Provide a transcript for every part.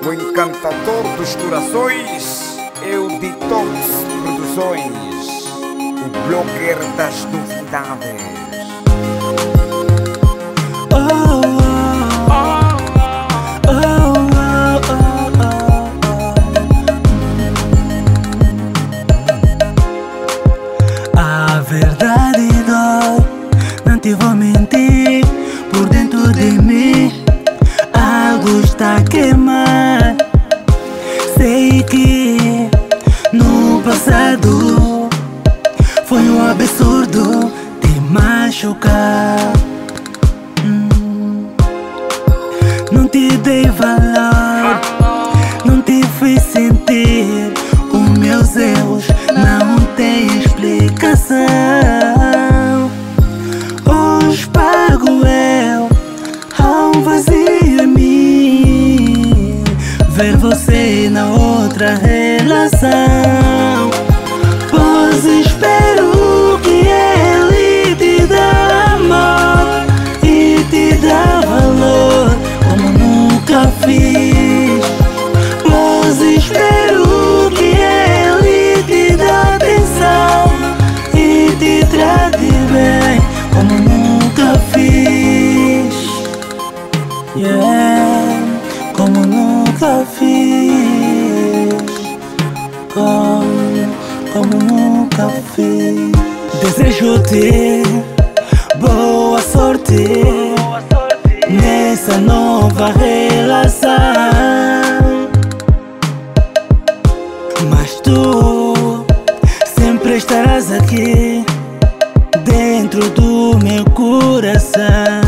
O encantador dos corações é o Detox Produções, o blogger das novidades. A verdade dói, não te vou mentir. Por dentro de mim algo está a queimar. Sei que no passado foi um absurdo te machucar. Não te dei valor, não te fiz sentir. Os meus erros não têm explicação. Hoje pago eu há um vazio em mim. Ver você na outra relação. Pois espero que ele te dá amor e te dá valor como nunca fiz. Pois espero que ele te dá atenção e te trate bem como nunca fiz. Yeah, como nunca fiz. Como nunca fiz. Desejo-te boa sorte nessa nova relação. Mas tu sempre estarás aqui dentro do meu coração.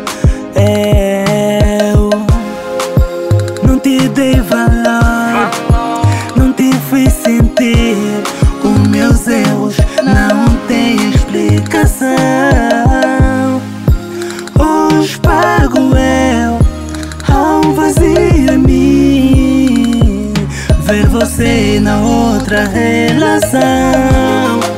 Eu não te dei valor, não te fiz sentir. Os meus erros não têm explicação. Hoje pago eu há um vazio em mim. Ver você na outra relação.